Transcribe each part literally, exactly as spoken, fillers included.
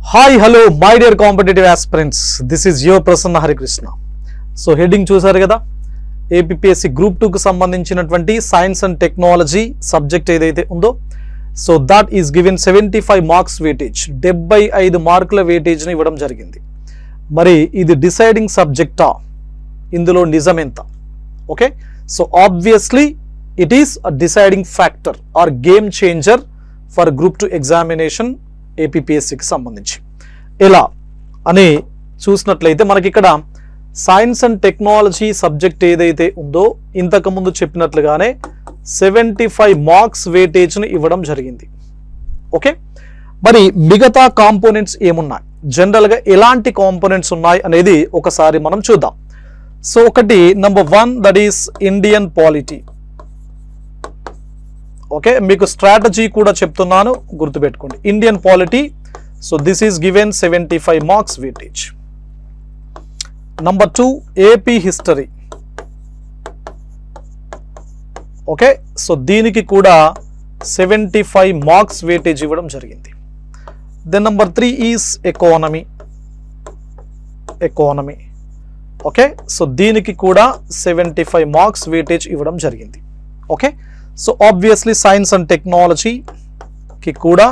Hi hello my dear competitive aspirants, this is your Prasanna Harikrishna. So heading చూసారు కదా, APPSC group టూకు సంబంధించినటువంటి science and technology subject ఏదైతే ఉందో, so that is given seventy five marks weightage, డెబ్బై ఐదు మార్కుల వెయిటేజ్ని ఇవ్వడం జరిగింది. మరి ఇది డిసైడింగ్ సబ్జెక్టా, ఇందులో నిజం ఎంత? Okay, so obviously it is a deciding factor or game changer for group two examination ఏపీపీఎస్సీకి సంబంధించి. ఎలా అని చూసినట్లయితే మనకి ఇక్కడ సైన్స్ అండ్ టెక్నాలజీ సబ్జెక్ట్ ఏదైతే ఉందో ఇంతకుముందు చెప్పినట్లుగానే సెవెంటీ ఫైవ్ మార్క్స్ వెయిటేజ్ని ఇవ్వడం జరిగింది. ఓకే, మరి మిగతా కాంపోనెంట్స్ ఏమున్నాయి, జనరల్గా ఎలాంటి కాంపోనెంట్స్ ఉన్నాయి అనేది ఒకసారి మనం చూద్దాం. సో ఒకటి number one, that is Indian polity. Okay, మీకు స్ట్రాటజీ కూడా చెప్తున్నాను, గుర్తుపెట్టుకోండి. Indian polity, so this is given seventy five marks weightage. Number two, AP history. Okay, so దీనికి కూడా సెవెంటీ ఫైవ్ మార్క్స్ వెయిటేజ్ ఇవ్వడం జరిగింది. Then number three is economy. Economy okay, so దీనికి కూడా సెవెంటీ ఫైవ్ మార్క్స్ వెయిటేజ్ ఇవ్వడం జరిగింది. Okay, so obviously science and టెక్నాలజీకి కూడా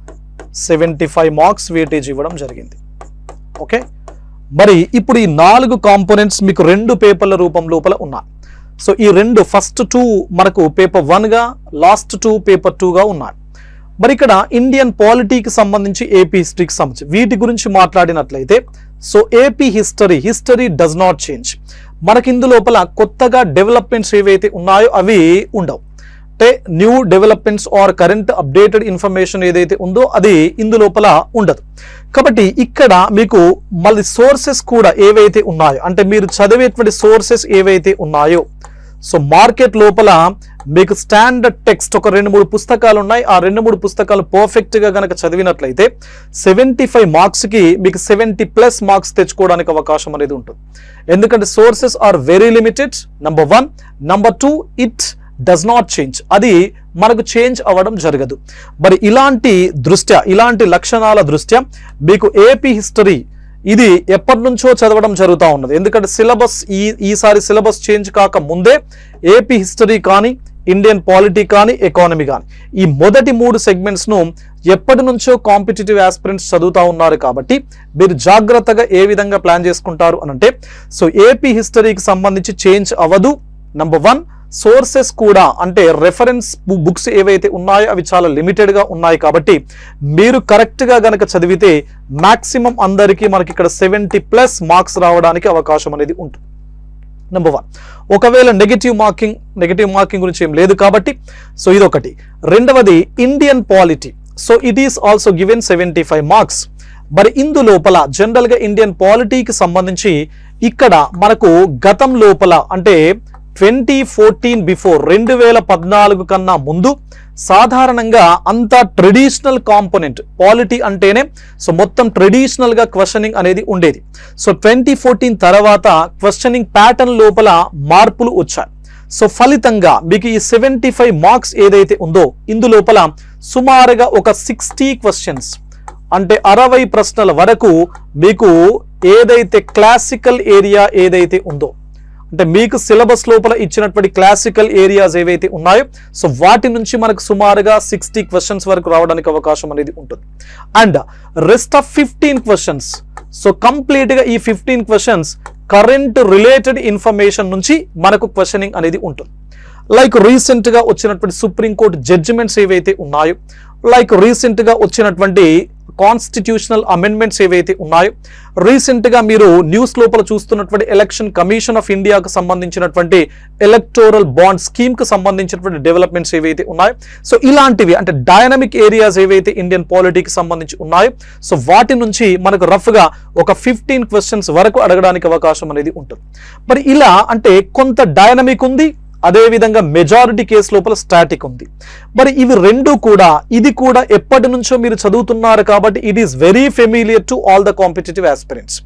సెవెంటీ ఫైవ్ మార్క్స్ వెయిటేజ్ ఇవ్వడం జరిగింది. ఓకే, మరి ఇప్పుడు ఈ నాలుగు కాంపోనెంట్స్ మీకు రెండు పేపర్ల రూపం లోపల ఉన్నాయి. సో ఈ రెండు ఫస్ట్ టూ మనకు పేపర్ వన్గా, లాస్ట్ టూ పేపర్ టూగా ఉన్నాయి. మరి ఇక్కడ ఇండియన్ పాలిటీకి సంబంధించి, ఏపీ హిస్టరీకి సంబంధించి వీటి గురించి మాట్లాడినట్లయితే, so AP history history does not change. మనకి ఇందు లోపల కొత్తగా డెవలప్మెంట్స్ ఏవైతే ఉన్నాయో అవి ఉండవు. అంటే new developments or current updated information ఏదైతే ఉందో అది ఇందు లోపల ఉండదు. కాబట్టి ఇక్కడ మీకు మళ్ళీ సోర్సెస్ కూడా ఏవైతే ఉన్నాయో, అంటే మీరు చదివేటువంటి సోర్సెస్ ఏవైతే ఉన్నాయో, సో మార్కెట్ లోపల మీకు స్టాండర్డ్ టెక్స్ట్ ఒక రెండు మూడు పుస్తకాలు ఉన్నాయి. ఆ రెండు మూడు పుస్తకాలు పర్ఫెక్ట్గా కనుక చదివినట్లయితే సెవెంటీ ఫైవ్ మార్క్స్కి మీకు సెవెంటీ ప్లస్ మార్క్స్ తెచ్చుకోవడానికి అవకాశం అనేది ఉంటుంది. ఎందుకంటే sources are very limited, number one. Number two, it does not change, అది మనకు చేంజ్ అవ్వడం జరగదు. మరి ఇలాంటి దృష్ట్యా, ఇలాంటి లక్షణాల దృష్ట్యా మీకు ఏపీ హిస్టరీ ఇది ఎప్పటి నుంచో చదవడం జరుగుతూ ఉన్నది. ఎందుకంటే సిలబస్ ఈ ఈసారి సిలబస్ చేంజ్ కాక ముందే ఏపీ హిస్టరీ కానీ, ఇండియన్ పాలిటీ కానీ, ఎకానమీ కానీ, ఈ మొదటి మూడు సెగ్మెంట్స్ను ఎప్పటి నుంచో కాంపిటేటివ్ ఆస్పిరెంట్స్ చదువుతూ ఉన్నారు. కాబట్టి మీరు జాగ్రత్తగా ఏ విధంగా ప్లాన్ చేసుకుంటారు అని అంటే, సో ఏపీ హిస్టరీకి సంబంధించి చేంజ్ అవ్వదు. నంబర్ వన్, సోర్సెస్ కూడా, అంటే రెఫరెన్స్ బుక్స్ ఏవైతే ఉన్నాయో అవి చాలా లిమిటెడ్గా ఉన్నాయి. కాబట్టి మీరు కరెక్ట్గా గనక చదివితే మ్యాక్సిమం అందరికీ మనకి ఇక్కడ సెవెంటీ ప్లస్ మార్క్స్ రావడానికి అవకాశం అనేది ఉంటుంది. Number one. ఒకవేళ నెగిటివ్ మార్కింగ్ నెగిటివ్ మార్కింగ్ గురించి ఏం లేదు కాబట్టి, సో ఇదొకటి. రెండవది Indian polity, so it is also given seventy five marks. మరి ఇందు లోపల జనరల్గా ఇండియన్ పాలిటీకి సంబంధించి ఇక్కడ మనకు గతం లోపల, అంటే ట్వంటీ ఫోర్టీన్ బిఫోర్ రెండు వేల పద్నాలుగు కన్నా ముందు సాధారణంగా అంతా ట్రెడిషనల్ కాంపోనెంట్ పాలిటీ అంటేనే, సో మొత్తం ట్రెడిషనల్గా క్వశ్చనింగ్ అనేది ఉండేది. సో ట్వంటీ ఫోర్టీన్ తర్వాత క్వశ్చనింగ్ ప్యాటర్న్ లోపల మార్పులు వచ్చాయి. సో ఫలితంగా మీకు ఈ సెవెంటీ ఫైవ్ మార్క్స్ ఏదైతే ఉందో ఇందు లోపల సుమారుగా ఒక సిక్స్టీ క్వశ్చన్స్, అంటే అరవై ప్రశ్నల వరకు మీకు ఏదైతే క్లాసికల్ ఏరియా ఏదైతే ఉందో, అంటే మీకు సిలబస్ లోపల ఇచ్చినటువంటి క్లాసికల్ ఏరియాస్ ఏవైతే ఉన్నాయో, సో వాటి నుంచి మనకు సుమారుగా సిక్స్టీ క్వశ్చన్స్ వరకు రావడానికి అవకాశం అనేది ఉంటుంది. And rest of fifteen questions, so కంప్లీట్గా ఈ fifteen questions current related information నుంచి మనకు క్వశ్చనింగ్ అనేది ఉంటుంది. లైక్ రీసెంట్గా వచ్చినటువంటి సుప్రీంకోర్టు జడ్జిమెంట్స్ ఏవైతే ఉన్నాయో, లైక్ రీసెంట్గా వచ్చినటువంటి కాన్స్టిట్యూషనల్ అమెండ్మెంట్స్ ఏవైతే ఉన్నాయో, రీసెంట్గా మీరు న్యూస్ లోపల చూస్తున్నటువంటి ఎలక్షన్ కమిషన్ ఆఫ్ ఇండియాకు సంబంధించినటువంటి ఎలక్టోరల్ బాండ్ స్కీమ్కి సంబంధించినటువంటి డెవలప్మెంట్స్ ఏవైతే ఉన్నాయో, సో ఇలాంటివి, అంటే డైనమిక్ ఏరియాస్ ఏవైతే ఇండియన్ పాలిటీకి సంబంధించి ఉన్నాయో, సో వాటి నుంచి మనకు రఫ్గా ఒక ఫిఫ్టీన్ క్వశ్చన్స్ వరకు అడగడానికి అవకాశం అనేది ఉంటుంది. మరి ఇలా అంటే కొంత డైనమిక్ ఉంది, అదేవిధంగా మెజారిటీ కేసు లోపల స్టాటిక్ ఉంది. మరి ఇవి రెండు కూడా, ఇది కూడా ఎప్పటి నుంచో మీరు చదువుతున్నారు కాబట్టి it is very familiar to all the competitive aspirants.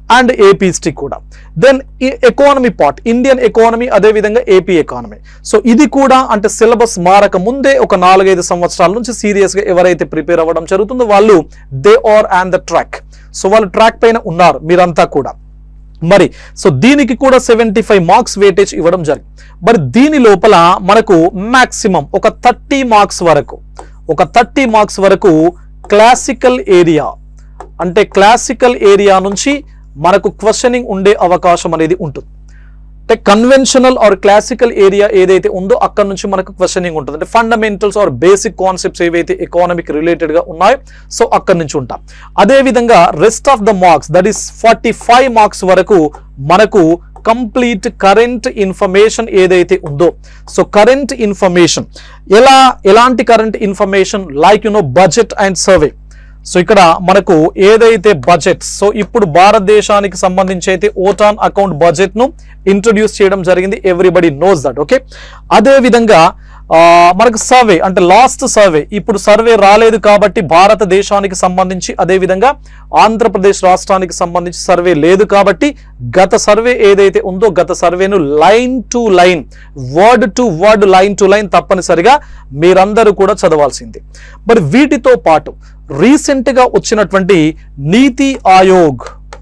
And APST కూడా. దెన్ ఈ ఎకానమీ పార్ట్, ఇండియన్ ఎకానమీ, అదేవిధంగా ఏపీ ఎకానమీ. సో ఇది కూడా అంటే సిలబస్ మారక ముందే ఒక నాలుగైదు సంవత్సరాల నుంచి సీరియస్గా ఎవరైతే ప్రిపేర్ అవ్వడం జరుగుతుందో వాళ్ళు they are on the track. So వాళ్ళు ట్రాక్ పైన ఉన్నారు మీరంతా కూడా. మరి సో దీనికి కూడా సెవెంటీ ఫైవ్ మార్క్స్ వెయిటేజ్ ఇవ్వడం జరిగింది. మరి దీని లోపల మనకు మ్యాక్సిమం ఒక థర్టీ మార్క్స్ వరకు ఒక థర్టీ మార్క్స్ వరకు క్లాసికల్ ఏరియా అంటే క్లాసికల్ ఏరియా నుంచి మనకు క్వశ్చనింగ్ ఉండే అవకాశం అనేది ఉంటుంది. అంటే కన్వెన్షనల్ ఆర్ క్లాసికల్ ఏరియా ఏదైతే ఉందో అక్కడ నుంచి మనకు క్వశ్చనింగ్ ఉంటుంది. అంటే ఫండమెంటల్స్ ఆర్ బేసిక్ కాన్సెప్ట్స్ ఏవైతే ఎకానమిక్ రిలేటెడ్ గా ఉన్నాయో సో అక్కడ నుంచి ఉంటాం. అదేవిధంగా rest of the marks that is forty five marks వరకు మనకు కంప్లీట్ కరెంట్ ఇన్ఫర్మేషన్ ఏదైతే ఉందో సో కరెంట్ ఇన్ఫర్మేషన్ ఎలా ఎలాంటి current information like you know budget and survey. So ఇక్కడ మనకు ఏదైతే బడ్జెట్ సో ఇప్పుడు భారతదేశానికి సంబంధించి అయితే ఓటాన్ అకౌంట్ బడ్జెట్ ను ఇంట్రొడ్యూస్ చేయడం జరిగింది. Everybody knows that. ఓకే, అదే విధంగా మనకు సర్వే అంటే లాస్ట్ సర్వే ఇప్పుడు సర్వే రాలేదు కాబట్టి భారతదేశానికి సంబంధించి, అదే విధంగా ఆంధ్రప్రదేశ్ రాష్ట్రానికి సంబంధించి సర్వే లేదు కాబట్టి గత సర్వే ఏదైతే ఉందో గత సర్వేను line to line word to word line to line తప్పనిసరిగా మీరందరూ కూడా చదవాల్సింది. మరి వీటితో పాటు రీసెంట్ గా వచ్చినటువంటి నీతి ఆయోగ్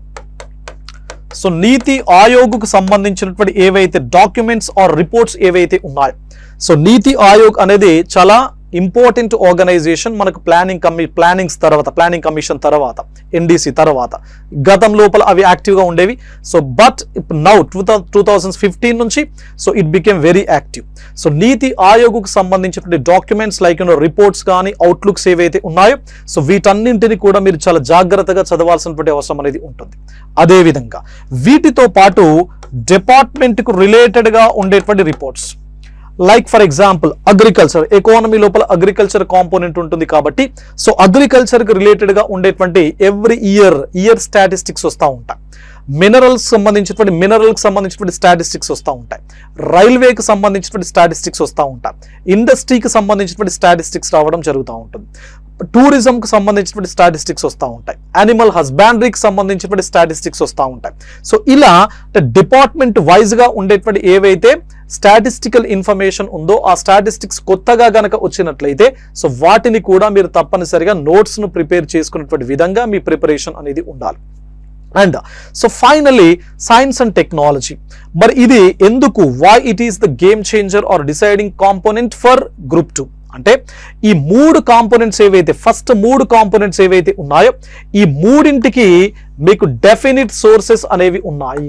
సో నీతి ఆయోగ్కు సంబంధించినటువంటి ఏవైతే డాక్యుమెంట్స్ ఆర్ రిపోర్ట్స్ ఏవైతే ఉన్నాయో సో నీతి ఆయోగ్ అనేది చాలా ఇంపార్టెంట్ ఆర్గనైజేషన్ మనకు ప్లానింగ్ కమి ప్లానింగ్స్ తర్వాత ప్లానింగ్ కమిషన్ తర్వాత ఎన్డీసీ తర్వాత గతం లోపల అవి యాక్టివ్గా ఉండేవి. So but now two two thousand fifteen నుంచి so it became very active. So NITI ఆయోగ్కు సంబంధించినటువంటి డాక్యుమెంట్స్ లైక్ యూనో రిపోర్ట్స్ కానీ అవుట్లుక్స్ ఏవైతే ఉన్నాయో సో వీటన్నింటినీ కూడా మీరు చాలా జాగ్రత్తగా చదవాల్సినటువంటి అవసరం అనేది ఉంటుంది. అదేవిధంగా వీటితో పాటు డిపార్ట్మెంట్కు రిలేటెడ్గా ఉండేటువంటి reports like for example agriculture economy లోపల అగ్రికల్చర్ కాంపోనెంట్ ఉంటుంది కాబట్టి సో అగ్రికల్చర్కి రిలేటెడ్గా ఉండేటువంటి ఎవ్రీ ఇయర్ ఇయర్ స్టాటిస్టిక్స్ వస్తూ ఉంటాయి. మినరల్స్ సంబంధించినటువంటి మినరల్కి సంబంధించినటువంటి స్టాటిస్టిక్స్ వస్తూ ఉంటాయి. రైల్వేకి సంబంధించినటువంటి స్టాటిస్టిక్స్ వస్తూ ఉంటాయి. ఇండస్ట్రీకి సంబంధించినటువంటి స్టాటిస్టిక్స్ రావడం జరుగుతూ ఉంటుంది. టూరిజంకి సంబంధించినటువంటి స్టాటిస్టిక్స్ వస్తూ ఉంటాయి. యానిమల్ హస్బాండరీకి సంబంధించినటువంటి స్టాటిస్టిక్స్ వస్తూ ఉంటాయి. సో ఇలా డిపార్ట్మెంట్ వైజ్గా ఉండేటువంటి ఏవైతే స్టాటిస్టికల్ ఇన్ఫర్మేషన్ ఉందో ఆ స్టాటిస్టిక్స్ కొత్తగా గనక వచ్చినట్లయితే సో వాటిని కూడా మీరు తప్పనిసరిగా నోట్స్ను ప్రిపేర్ చేసుకున్నటువంటి విధంగా మీ ప్రిపరేషన్ అనేది ఉండాలి. And so finally science and technology మరి ఇది ఎందుకు why it is the game changer or deciding component for group two అంటే ఈ మూడు కాంపోనెంట్స్ ఏవైతే ఫస్ట్ మూడు కాంపోనెంట్స్ ఏవైతే ఉన్నాయో ఈ మూడింటికి మీకు డెఫినిట్ సోర్సెస్ అనేవి ఉన్నాయి.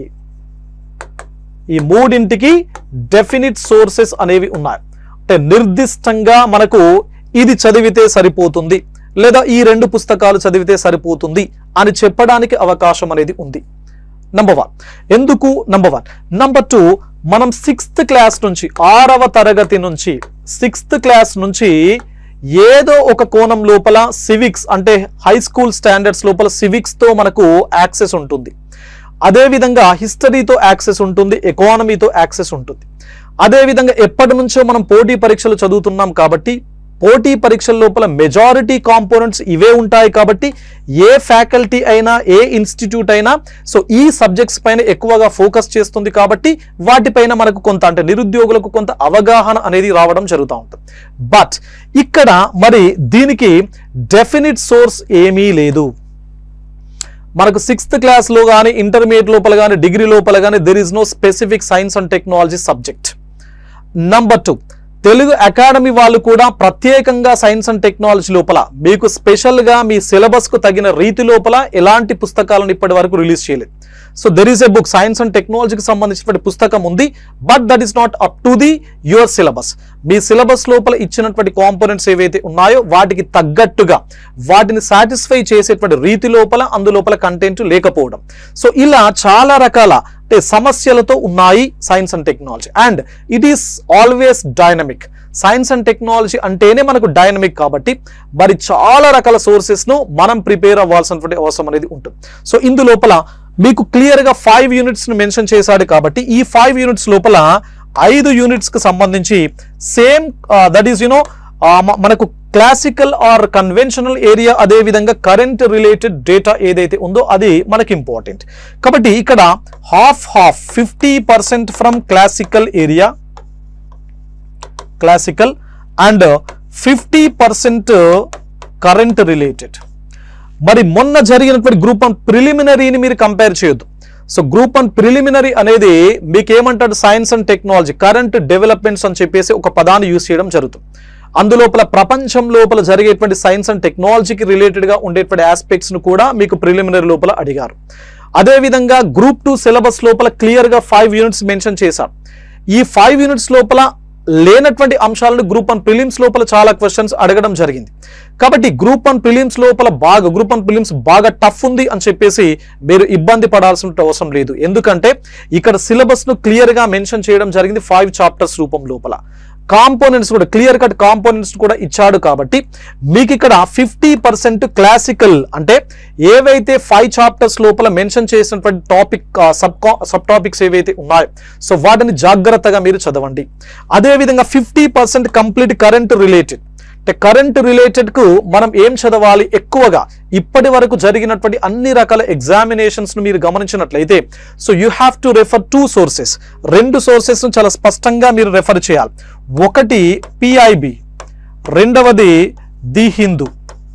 ఈ మూడింటికి డెఫినిట్ సోర్సెస్ అనేవి ఉన్నాయి. అంటే నిర్దిష్టంగా మనకు ఇది చదివితే సరిపోతుంది లేదా ఈ రెండు పుస్తకాలు చదివితే సరిపోతుంది అని చెప్పడానికి అవకాశం అనేది ఉంది. నంబర్ వన్ ఎందుకు నంబర్ వన్ నంబర్ టూ మనం సిక్స్త్ క్లాస్ నుంచి ఆరవ తరగతి నుంచి సిక్స్త్ క్లాస్ నుంచి ఏదో ఒక కోణం లోపల సివిక్స్ అంటే హై స్కూల్ స్టాండర్డ్స్ లోపల సివిక్స్తో మనకు యాక్సెస్ ఉంటుంది. అదేవిధంగా హిస్టరీతో యాక్సెస్ ఉంటుంది, ఎకానమీతో యాక్సెస్ ఉంటుంది. అదేవిధంగా ఎప్పటి నుంచో మనం పోటీ పరీక్షలు చదువుతున్నాం కాబట్టి పోటీ పరీక్షల లోపల మెజారిటీ కాంపోనెంట్స్ ఇవే ఉంటాయి కాబట్టి ఏ ఫ్యాకల్టీ అయినా ఏ ఇన్స్టిట్యూట్ అయినా సో ఈ సబ్జెక్ట్స్ పైన ఎక్కువగా ఫోకస్ చేస్తుంది కాబట్టి వాటిపైన మనకు కొంత అంటే నిరుద్యోగులకు కొంత అవగాహన అనేది రావడం జరుగుతూ ఉంటుంది. బట్ ఇక్కడ మరి దీనికి డెఫినిట్ సోర్స్ ఏమీ లేదు. మనకు సిక్స్త్ క్లాస్లో కానీ ఇంటర్మీడియట్ లోపల కానీ డిగ్రీ లోపల కానీ there is no specific science and technology subject. Number two Telugu Academy వాళ్ళు కూడా ప్రత్యేకంగా సైన్స్ అండ్ టెక్నాలజీ లోపల మీకు స్పెషల్గా మీ సిలబస్కు తగిన రీతి లోపల ఎలాంటి పుస్తకాలను ఇప్పటి వరకు రిలీజ్ చేయలేదు. So there is a book science and టెక్నాలజీకి సంబంధించిన పుస్తకం ఉంది, but that is not up to the your syllabus. మీ సిలబస్ లోపల ఇచ్చినటువంటి కాంపోనెంట్స్ ఏవైతే ఉన్నాయో వాటికి తగ్గట్టుగా వాటిని సాటిస్ఫై చేసేటువంటి రీతి లోపల అందులోపల కంటెంట్ లేకపోవడం. సో ఇలా చాలా రకాల అంటే సమస్యలతో ఉన్నాయి science and technology. And it is always dynamic. Science and technology అంటేనే మనకు డైనమిక్ కాబట్టి మరి చాలా రకాల సోర్సెస్ను మనం ప్రిపేర్ అవ్వాల్సినటువంటి అవసరం అనేది ఉంటుంది. సో ఇందులోపల మీకు క్లియర్గా ఫైవ్ యూనిట్స్ను మెన్షన్ చేశాడు కాబట్టి ఈ ఫైవ్ యూనిట్స్ లోపల ఐదు యూనిట్స్కి సంబంధించి సేమ్ దట్ ఈస్ యునో మనకు క్లాసికల్ ఆర్ కన్వెన్షనల్ ఏరియా, అదే విధంగా కరెంట్ రిలేటెడ్ డేటా ఏదైతే ఉందో అది మనకి ఇంపార్టెంట్. కాబట్టి ఇక్కడ half half fifty percent from classical area classical and fifty percent current related. మరి మొన్న జరిగినటువంటి గ్రూప్ వన్ ప్రిలిమినరీని మీరు కంపేర్ చేయొద్దు. సో గ్రూప్ వన్ ప్రిలిమినరీ అనేది మీకు ఏమంటాడు, science and technology current developments అని చెప్పేసి ఒక పదాన్ని యూజ్ చేయడం జరుగుతుంది. అందులోపల ప్రపంచం లోపల జరిగేటువంటి సైన్స్ అండ్ టెక్నాలజీకి రిలేటెడ్గా ఉండేటువంటి ఆస్పెక్ట్స్ను కూడా మీకు ప్రిలిమినరీ లోపల అడిగారు. అదేవిధంగా గ్రూప్ టూ సిలబస్ లోపల క్లియర్గా ఫైవ్ యూనిట్స్ మెన్షన్ చేశారు. ఈ ఫైవ్ యూనిట్స్ లోపల లేనటువంటి అంశాలను గ్రూప్ వన్ ప్రిలిమ్స్ లోపల చాలా క్వశ్చన్స్ అడగడం జరిగింది. కాబట్టి గ్రూప్ వన్ ప్రిలిమ్స్ లోపల బాగా గ్రూప్ వన్ ప్రిలిమ్స్ బాగా టఫ్ ఉంది అని చెప్పేసి మీరు ఇబ్బంది పడాల్సిన అవసరం లేదు. ఎందుకంటే ఇక్కడ సిలబస్ను క్లియర్గా మెన్షన్ చేయడం జరిగింది ఫైవ్ చాప్టర్స్ రూపం లోపల. కాంపోనెంట్స్ కూడా క్లియర్ కట్ కాంపోనెంట్స్ కూడా ఇచ్చాడు. కాబట్టి మీకు ఇక్కడ ఫిఫ్టీ పర్సెంట్ క్లాసికల్ అంటే ఏవైతే ఫైవ్ చాప్టర్స్ లోపల మెన్షన్ చేసినటువంటి టాపిక్ సబ్ సబ్ టాపిక్స్ ఏవైతే ఉన్నాయో సో వాటిని జాగ్రత్తగా మీరు చదవండి. అదేవిధంగా fifty percent complete current related అంటే కరెంట్ రిలేటెడ్కు మనం ఏం చదవాలి ఎక్కువగా ఇప్పటి వరకు జరిగినటువంటి అన్ని రకాల ఎగ్జామినేషన్స్ను మీరు గమనించినట్లయితే so you have to refer two sources. రెండు సోర్సెస్ను చాలా స్పష్టంగా మీరు రెఫర్ చేయాలి. ఒకటి పిఐబి, రెండవది ది హిందూ.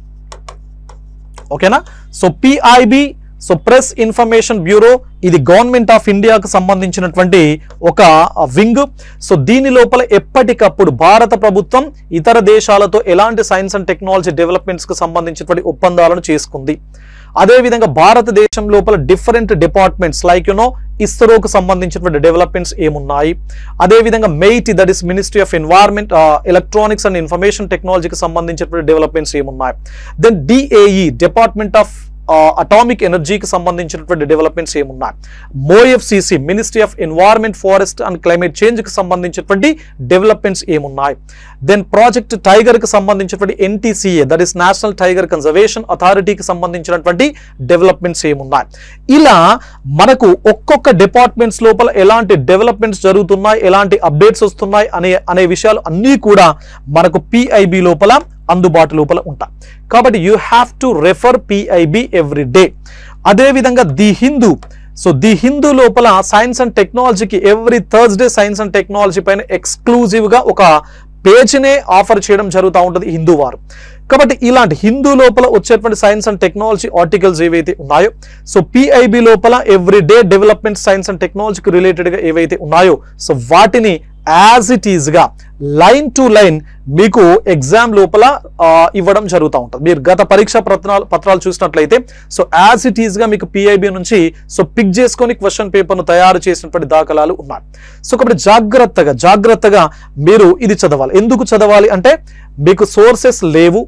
ఓకేనా? So PIB so press information bureau ఇది గవర్నమెంట్ ఆఫ్ ఇండియాకు సంబంధించినటువంటి ఒక వింగ్. సో దీని లోపల ఎప్పటికప్పుడు భారత ప్రభుత్వం ఇతర దేశాలతో ఎలాంటి సైన్స్ అండ్ టెక్నాలజీ డెవలప్మెంట్స్కి సంబంధించినటువంటి ఒప్పందాలను చేసుకుంది. అదేవిధంగా భారతదేశం లోపల డిఫరెంట్ డిపార్ట్మెంట్స్ లైక్ యునో ఇస్రోకు సంబంధించినటువంటి డెవలప్మెంట్స్ ఏమున్నాయి, అదేవిధంగా MeitY that is ministry of environment electronics and information టెక్నాలజీకి సంబంధించినటువంటి డెవలప్మెంట్స్ ఏమున్నాయి. Then DAE department of atomic ఎనర్జీకి సంబంధించినటువంటి డెవలప్మెంట్స్ ఏమున్నాయి. MoEFCC ministry of environment forest and climate చేంజ్కి సంబంధించినటువంటి డెవలప్మెంట్స్ ఏమున్నాయి. దెన్ ప్రాజెక్ట్ టైగర్కి సంబంధించినటువంటి NTCA that is national tiger conservation అథారిటీకి సంబంధించినటువంటి డెవలప్మెంట్స్ ఏమున్నాయి. ఇలా మనకు ఒక్కొక్క డిపార్ట్మెంట్స్ లోపల ఎలాంటి డెవలప్మెంట్స్ జరుగుతున్నాయి, ఎలాంటి అప్డేట్స్ వస్తున్నాయి అనే అనే విషయాలు అన్నీ కూడా మనకు పిఐబి లోపల అందుబాటు లోపల ఉంటాయి. కాబట్టి you have to refer PIB every day. అదేవిధంగా the Hindu so the Hindu లోపల సైన్స్ అండ్ టెక్నాలజీకి every Thursday science and technology పైన ఎక్స్క్లూజివ్గా ఒక పేజ్నే ఆఫర్ చేయడం జరుగుతూ ఉంటుంది హిందూ వారు. కాబట్టి ఇలాంటి హిందూ లోపల వచ్చేటువంటి సైన్స్ అండ్ టెక్నాలజీ ఆర్టికల్స్ ఏవైతే ఉన్నాయో సో పిఐబి లోపల every day development science and టెక్నాలజీకి రిలేటెడ్గా ఏవైతే ఉన్నాయో సో వాటిని యాజ్ ఇట్ ఈజ్గా లైన్ టు లైన్ మీకు ఎగ్జామ్ లోపల ఇవ్వడం జరుగుతూ ఉంటుంది. మీరు గత పరీక్షా పత్రాలు పత్రాలు చూసినట్లయితే సో యాజ్ ఇట్ ఈజ్గా మీకు పిఐబి నుంచి సో పిక్ చేసుకొని క్వశ్చన్ పేపర్ను తయారు చేసినటువంటి దాఖలాలు ఉన్నాయి. సో కాబట్టి జాగ్రత్తగా జాగ్రత్తగా మీరు ఇది చదవాలి. ఎందుకు చదవాలి అంటే మీకు సోర్సెస్ లేవు,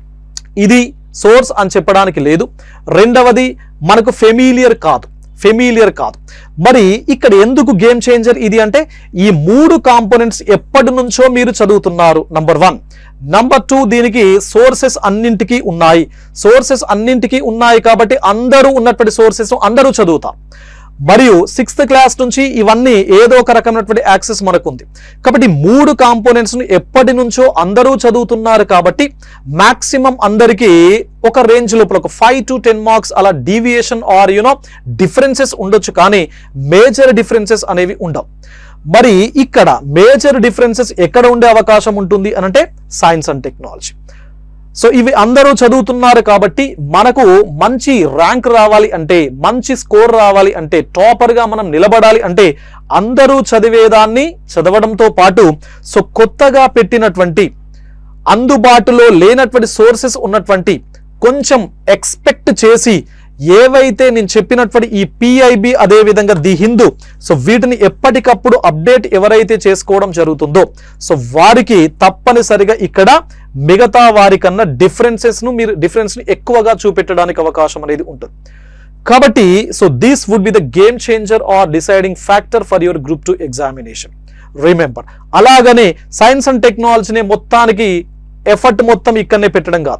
ఇది సోర్స్ అని చెప్పడానికి లేదు. రెండవది మనకు ఫెమిలియర్ కాదు ఫెమిలియర్ కాదు మరి ఇక్కడ ఎందుకు గేమ్ చేంజర్ ఇది అంటే ఈ మూడు కాంపోనెంట్స్ ఎప్పటి నుంచో మీరు చదువుతున్నారు నంబర్ వన్. నంబర్ టూ, దీనికి సోర్సెస్ అన్నింటికీ ఉన్నాయి. సోర్సెస్ అన్నింటికీ ఉన్నాయి కాబట్టి అందరూ ఉన్నటువంటి సోర్సెస్ అందరూ చదువుతారు. మరియు సిక్స్త్ క్లాస్ నుంచి ఇవన్నీ ఏదో ఒక రకమైనటువంటి యాక్సెస్ మనకు ఉంది. కాబట్టి మూడు కాంపోనెంట్స్ను ఎప్పటి నుంచో అందరూ చదువుతున్నారు కాబట్టి మాక్సిమం అందరికీ ఒక రేంజ్ లోపల ఒక ఫైవ్ టు టెన్ మార్క్స్ అలా డీవియేషన్ ఆర్ యూనో డిఫరెన్సెస్ ఉండొచ్చు, కానీ మేజర్ డిఫరెన్సెస్ అనేవి ఉండవు. మరి ఇక్కడ మేజర్ డిఫరెన్సెస్ ఎక్కడ ఉండే అవకాశం ఉంటుంది అనంటే సైన్స్ అండ్ టెక్నాలజీ. సో ఇవి అందరూ చదువుతున్నారు కాబట్టి మనకు మంచి ర్యాంక్ రావాలి అంటే, మంచి స్కోర్ రావాలి అంటే, టాపర్గా మనం నిలబడాలి అంటే అందరూ చదివేదాన్ని చదవడంతో పాటు సో కొత్తగా పెట్టినటువంటి అందుబాటులో లేనటువంటి సోర్సెస్ ఉన్నటువంటి కొంచెం ఎక్స్పెక్ట్ చేసి ఏవైతే నేను చెప్పినటువంటి ఈ పిఐబి అదేవిధంగా ది హిందూ సో వీటిని ఎప్పటికప్పుడు అప్డేట్ ఎవరైతే చేసుకోవడం జరుగుతుందో సో వారికి తప్పనిసరిగా ఇక్కడ మిగతా వారికన్నా డిఫరెన్సెస్ను మీరు డిఫరెన్స్ని ఎక్కువగా చూపెట్టడానికి అవకాశం అనేది ఉంటుంది. కాబట్టి so this would be the game changer or deciding factor for your group two examination. Remember, అలాగనే సైన్స్ అండ్ టెక్నాలజీని మొత్తానికి ఎఫర్ట్ మొత్తం ఇక్కడనే పెట్టడం కాదు.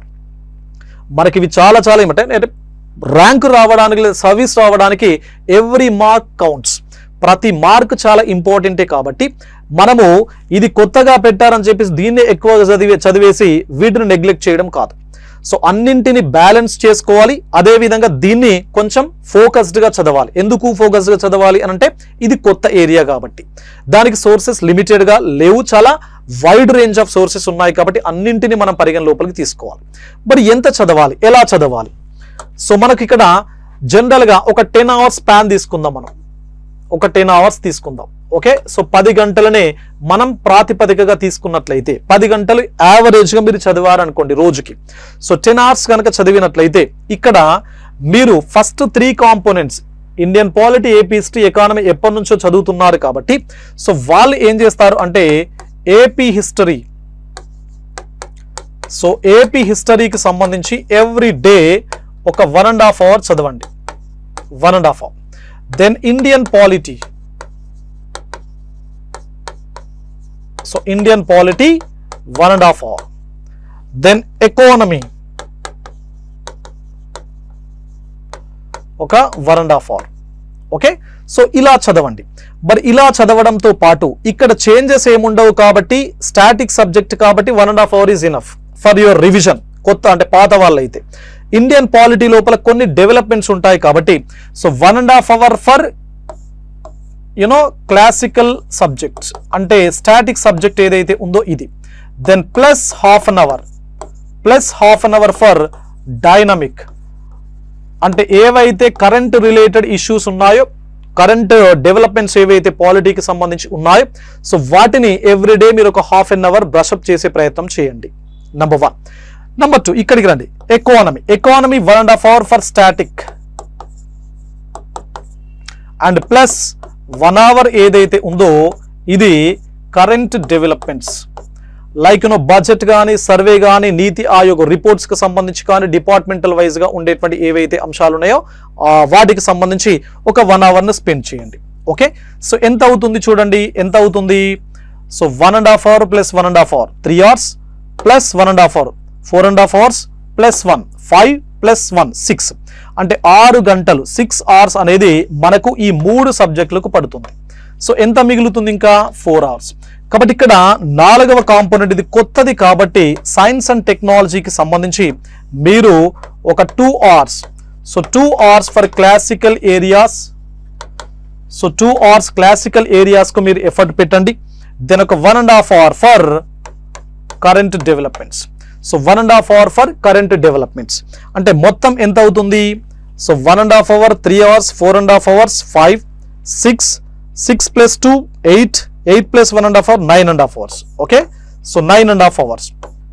మనకి ఇవి చాలా చాలా ఏమంటే ర్యాంక్ రావడానికి లేదా సర్వీస్ రావడానికి ఎవ్రీ మార్క్ కౌంట్స్. ప్రతి మార్క్ చాలా ఇంపార్టెంటే కాబట్టి మనము ఇది కొత్తగా పెట్టారని చెప్పేసి దీన్నే ఎక్కువగా చదివే చదివేసి వీటిని నెగ్లెక్ట్ చేయడం కాదు. సో అన్నింటిని బ్యాలెన్స్ చేసుకోవాలి. అదేవిధంగా దీన్ని కొంచెం ఫోకస్డ్గా చదవాలి. ఎందుకు ఫోకస్డ్గా చదవాలి అని అంటే ఇది కొత్త ఏరియా కాబట్టి, దానికి సోర్సెస్ లిమిటెడ్గా లేవు, చాలా వైడ్ రేంజ్ ఆఫ్ సోర్సెస్ ఉన్నాయి కాబట్టి అన్నింటినీ మనం పరిగణ లోపలికి తీసుకోవాలి. మరి ఎంత చదవాలి, ఎలా చదవాలి? సో మనకి ఇక్కడ జనరల్గా ఒక టెన్ అవర్స్ స్పాన్ తీసుకుందాం. మనం ఒక టెన్ అవర్స్ తీసుకుందాం. ఓకే, సో పది గంటలనే మనం ప్రాతిపదికగా తీసుకున్నట్లయితే పది గంటలు యావరేజ్గా మీరు చదివారనుకోండి రోజుకి. సో టెన్ అవర్స్ కనుక చదివినట్లయితే ఇక్కడ మీరు first three components Indian polity, AP history, economy ఎప్పటి నుంచో చదువుతున్నారు కాబట్టి సో వాళ్ళు ఏం చేస్తారు అంటే ఏపీ హిస్టరీ, సో ఏపీ హిస్టరీకి సంబంధించి ఎవ్రీ డే ఒక వన్ అండ్ హాఫ్ అవర్ చదవండి, one and half hour. Then Indian polity, so Indian polity one and half hour. Then economy ఒక one and half hour. Okay, so ఇలా చదవండి. మరి ఇలా చదవడంతో పాటు ఇక్కడ చేంజెస్ ఏముండవు కాబట్టి స్టాటిక్ సబ్జెక్ట్ కాబట్టి one and half hour is enough for your revision. కొత్త అంటే పాత వాళ్ళైతే ఇండియన్ పాలిటీ లోపల కొన్ని డెవలప్మెంట్స్ ఉంటాయి కాబట్టి so one and half hour for you know classical subjects అంటే స్టాటిక్ సబ్జెక్ట్ ఏదైతే ఉందో ఇది. Then plus half an hour plus half an hour for dynamic అంటే ఏవైతే కరెంట్ రిలేటెడ్ ఇష్యూస్ ఉన్నాయో, కరెంట్ డెవలప్మెంట్స్ ఏవైతే పాలిటీకి సంబంధించి ఉన్నాయో సో వాటిని ఎవ్రీడే మీరు ఒక హాఫ్ అన్ అవర్ బ్రషప్ చేసే ప్రయత్నం చేయండి. Number one. నంబర్ టూ, ఇక్కడికి రండి. Economy economy one and half hour for static and plus one hour ఏదైతే ఉందో ఇది current developments like you know budget కానీ, సర్వే కానీ, నీతి ఆయోగ్ రిపోర్ట్స్కి సంబంధించి కానీ, డిపార్ట్మెంటల్ వైజ్గా ఉండేటువంటి ఏవైతే అంశాలు ఉన్నాయో వాటికి సంబంధించి ఒక వన్ అవర్ను స్పెండ్ చేయండి. ఓకే, సో ఎంత అవుతుంది చూడండి, ఎంత అవుతుంది? So one and half hour plus one and half hour three hours plus one and half hour four and half hours plus one five plus one six అంటే ఆరు గంటలు సిక్స్ అవర్స్ అనేది మనకు ఈ మూడు సబ్జెక్టులకు పడుతుంది. సో ఎంత మిగులుతుంది? ఇంకా ఫోర్ అవర్స్. కాబట్టి ఇక్కడ నాలుగవ కాంపోనెంట్ ఇది కొత్తది కాబట్టి సైన్స్ అండ్ టెక్నాలజీకి సంబంధించి మీరు ఒక two hours so two hours for classical areas so two hours classical ఏరియాస్కు మీరు ఎఫర్ట్ పెట్టండి. దెన్ ఒక one and half hour for current developments so one and half hour for current developments అంటే మొత్తం ఎంత అవుతుంది? So one and half hour three hours four and half hours five six six plus two eight eight plus one and half hour nine and half hours. Okay, so nine and half hours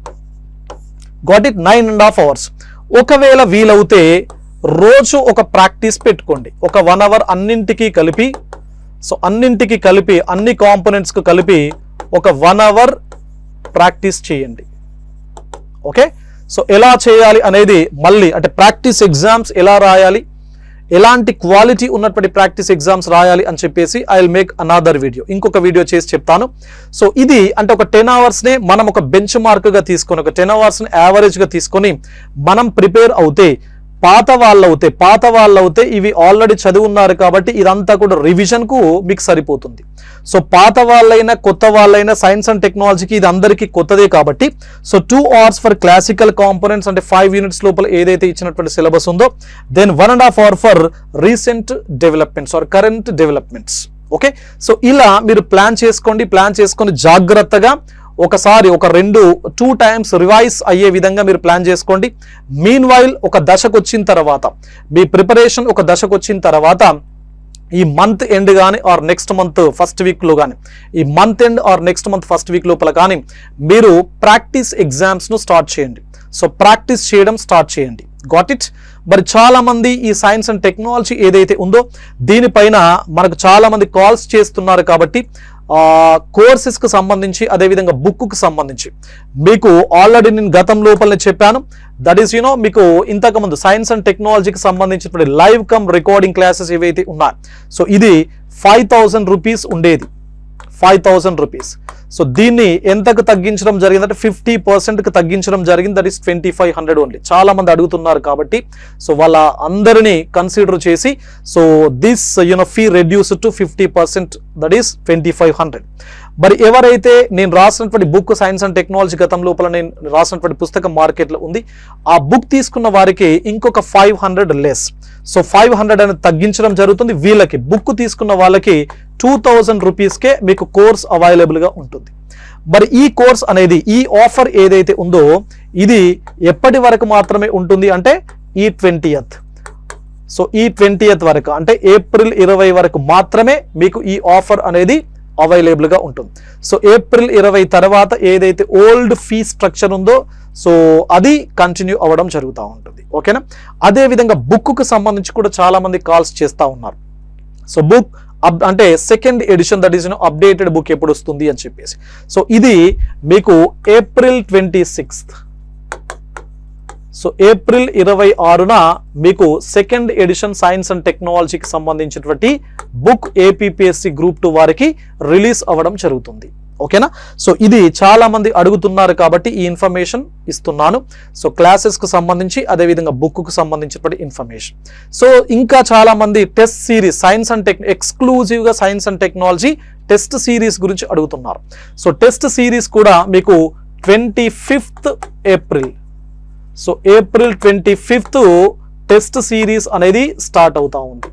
got it, nine and half hours. ఒకవేళ వీలవుతే రోజు ఒక practice పెట్టుకోండి, ఒక one hour అన్నింటికి కలిపి so అన్నింటికి కలిపి అన్ని కాంపోనెంట్స్కు కలిపి ఒక వన్ అవర్ ప్రాక్టీస్ చేయండి. ఓకే, సో ఎలా చేయాలి అనేది మళ్ళీ అంటే ప్రాక్టీస్ ఎగ్జామ్స్ ఎలా రాయాలి, ఎలాంటి క్వాలిటీ ఉన్నటువంటి ప్రాక్టీస్ ఎగ్జామ్స్ రాయాలి అని చెప్పేసి I will make another video, ఇంకొక వీడియో చేసి చెప్తాను. సో ఇది అంటే ఒక టెన్ అవర్స్నే మనం ఒక బెంచ్ మార్క్గా తీసుకొని ఒక టెన్ అవర్స్ని యావరేజ్గా తీసుకొని మనం ప్రిపేర్ అవుతే పాత వాళ్ళు అవుతే పాత వాళ్ళు అవుతే ఇవి ఆల్రెడీ చదివి ఉన్నారు కాబట్టి ఇదంతా కూడా రివిజన్కు మీకు సరిపోతుంది. సో పాత వాళ్ళైనా కొత్త వాళ్ళైనా సైన్స్ అండ్ టెక్నాలజీకి ఇది అందరికీ కొత్తదే కాబట్టి so two hours for classical components అంటే ఫైవ్ యూనిట్స్ లోపల ఏదైతే ఇచ్చినటువంటి సిలబస్ ఉందో then one and half hour for recent developments or current developments. Okay, so ఇలా మీరు ప్లాన్ చేసుకోండి. ప్లాన్ చేసుకొని జాగ్రత్తగా ఒకసారి ఒక రెండు టూ టైమ్స్ రివైజ్ అయ్యే విధంగా మీరు ప్లాన్ చేసుకోండి. మీన్ వైల్ ఒక దశకు వచ్చిన తర్వాత మీ ప్రిపరేషన్ ఒక దశకు వచ్చిన తర్వాత ఈ మంత్ ఎండ్ కానీ ఆర్ నెక్స్ట్ మంత్ ఫస్ట్ వీక్లో కానీ ఈ month end or next month first week లోపల కానీ మీరు ప్రాక్టీస్ ఎగ్జామ్స్ను స్టార్ట్ చేయండి. సో ప్రాక్టీస్ చేయడం స్టార్ట్ చేయండి. Got it. మరి చాలామంది ఈ సైన్స్ అండ్ టెక్నాలజీ ఏదైతే ఉందో దీనిపైన మనకు చాలామంది కాల్స్ చేస్తున్నారు కాబట్టి కోర్సెస్కి సంబంధించి అదేవిధంగా బుక్కు సంబంధించి మీకు ఆల్రెడీ నేను గతం లోపలనే చెప్పాను. దట్ ఈస్ యూనో మీకు ఇంతకుముందు సైన్స్ అండ్ టెక్నాలజీకి సంబంధించినటువంటి లైవ్ కమ్ రికార్డింగ్ క్లాసెస్ ఏవైతే ఉన్నాయో సో ఇది ఫైవ్ థౌజండ్ రూపీస్ ఉండేది, ఫైవ్ థౌజండ్ రూపీస్. సో దీన్ని ఎంతకు తగ్గించడం జరిగిందంటే ఫిఫ్టీ పర్సెంట్కి తగ్గించడం జరిగింది. That is twenty five hundred only. చాలా మంది అడుగుతున్నారు కాబట్టి సో వాళ్ళ అందరినీ కన్సిడర్ చేసి so this you know fee reduce to fifty percent, that is twenty five hundred. మరి ఎవరైతే నేను రాసినటువంటి బుక్ సైన్స్ అండ్ టెక్నాలజీ గతం లోపల నేను రాసినటువంటి పుస్తకం మార్కెట్లో ఉంది, ఆ బుక్ తీసుకున్న వారికి ఇంకొక five hundred less. So five hundred అనేది తగ్గించడం జరుగుతుంది. వీళ్ళకి బుక్ తీసుకున్న వాళ్ళకి టూ థౌజండ్ రూపీస్కే మీకు కోర్స్ అవైలబుల్గా ఉంటుంది. మరి ఈ కోర్స్ అనేది, ఈ ఆఫర్ ఏదైతే ఉందో ఇది ఎప్పటి వరకు మాత్రమే ఉంటుంది అంటే ఈ ట్వంటీయత్. సో ఈ ట్వంటీయత్ వరకు అంటే ఏప్రిల్ ఇరవై వరకు మాత్రమే మీకు ఈ ఆఫర్ అనేది అవైలబుల్గా ఉంటుంది. సో ఏప్రిల్ ఇరవై తర్వాత ఏదైతే ఓల్డ్ ఫీ స్ట్రక్చర్ ఉందో సో అది కంటిన్యూ అవ్వడం జరుగుతూ ఉంటుంది. ఓకేనా? అదేవిధంగా బుక్కు సంబంధించి కూడా చాలామంది కాల్స్ చేస్తూ ఉన్నారు. సో బుక్ అప్ అంటే second edition, that is updated book ఎప్పుడు వస్తుంది అని చెప్పేసి. సో ఇది మీకు April twenty sixth so April ఇరవై ఆరున మీకు సెకండ్ ఎడిషన్ సైన్స్ అండ్ టెక్నాలజీకి సంబంధించినటువంటి బుక్ ఏపీపీఎస్సి గ్రూప్ టూ వారికి రిలీజ్ అవ్వడం జరుగుతుంది. ఓకేనా? సో ఇది చాలా మంది అడుగుతున్నారు కాబట్టి ఈ ఇన్ఫర్మేషన్ ఇస్తున్నాను. సో క్లాసెస్కు సంబంధించి అదేవిధంగా బుక్కు సంబంధించినటువంటి ఇన్ఫర్మేషన్. సో ఇంకా చాలా మంది test series science and tech ఎక్స్క్లూజివ్గా science and technology test series గురించి అడుగుతున్నారు. సో టెస్ట్ సిరీస్ కూడా మీకు twenty fifth April so April twenty fifth test series అనేది స్టార్ట్ అవుతా ఉంది.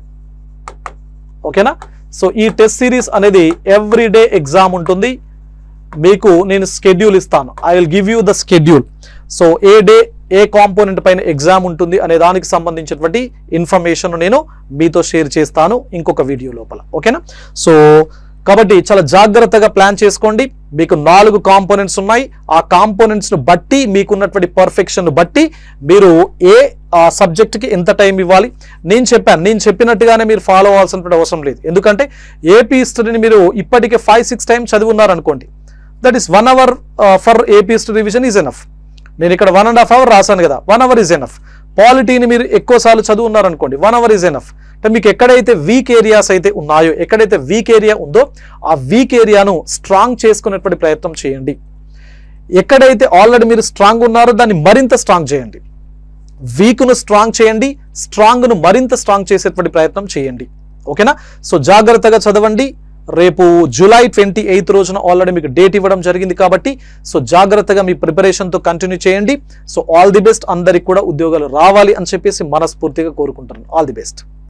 ఓకేనా? సో ఈ టెస్ట్ సిరీస్ అనేది ఎవ్రీడే ఎగ్జామ్ ఉంటుంది. మీకు నేను స్కెడ్యూల్ ఇస్తాను. I will give you the schedule. So ఏ డే ఏ కాంపోనెంట్ పైన ఎగ్జామ్ ఉంటుంది అనే దానికి సంబంధించినటువంటి ఇన్ఫర్మేషన్ నేను మీతో షేర్ చేస్తాను ఇంకొక వీడియో లోపల. ఓకేనా? సో కాబట్టి చాలా జాగ్రత్తగా ప్లాన్ చేసుకోండి. మీకు నాలుగు కాంపోనెంట్స్ ఉన్నాయి. ఆ కాంపోనెంట్స్ను బట్టి మీకున్నటువంటి పర్ఫెక్షన్ బట్టి మీరు ఏ ఆ సబ్జెక్ట్కి ఎంత టైం ఇవ్వాలి నేను చెప్పాను. నేను చెప్పినట్టుగానే మీరు ఫాలో అవ్వాల్సినటువంటి అవసరం లేదు. ఎందుకంటే ఏపీ హిస్టరీని మీరు ఇప్పటికే ఫైవ్ సిక్స్ టైమ్స్ చదివి ఉన్నారనుకోండి, that is one hour for AP history revision is enough. నేను ఇక్కడ వన్ అండ్ హాఫ్ అవర్ రాశాను కదా, వన్ అవర్ ఈజ్ ఎనఫ్. పాలిటీని మీరు ఎక్కువసార్లు చదువు ఉన్నారనుకోండి, వన్ అవర్ ఈజ్ ఎనఫ్. అంటే మీకు ఎక్కడైతే వీక్ ఏరియాస్ అయితే ఉన్నాయో, ఎక్కడైతే వీక్ ఏరియా ఉందో ఆ వీక్ ఏరియాను స్ట్రాంగ్ చేసుకునేటువంటి ప్రయత్నం చేయండి. ఎక్కడైతే ఆల్రెడీ మీరు స్ట్రాంగ్ ఉన్నారో దాన్ని మరింత స్ట్రాంగ్ చేయండి. వీక్ను స్ట్రాంగ్ చేయండి, స్ట్రాంగ్ను మరింత స్ట్రాంగ్ చేసేటువంటి ప్రయత్నం చేయండి. ఓకేనా? సో జాగ్రత్తగా చదవండి. రేపు జూలై ట్వంటీ ఎయిత్ రోజున ఆల్రెడీ మీకు డేట్ ఇవ్వడం జరిగింది కాబట్టి సో జాగ్రత్తగా మీ ప్రిపరేషన్తో కంటిన్యూ చేయండి. So all the best. అందరికి కూడా ఉద్యోగాలు రావాలి అని చెప్పేసి మనస్ఫూర్తిగా కోరుకుంటాను. All the best.